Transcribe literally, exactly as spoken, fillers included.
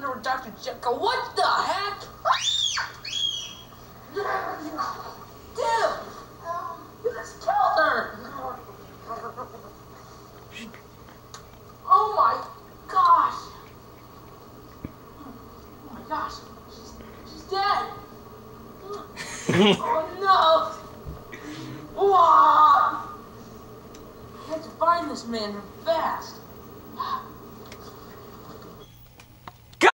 Mister or Doctor Jekyll. What the heck? Dude! You just killed her! Oh my gosh! Oh my gosh! She's, she's dead! Oh no! Whoa! I had to find this man fast.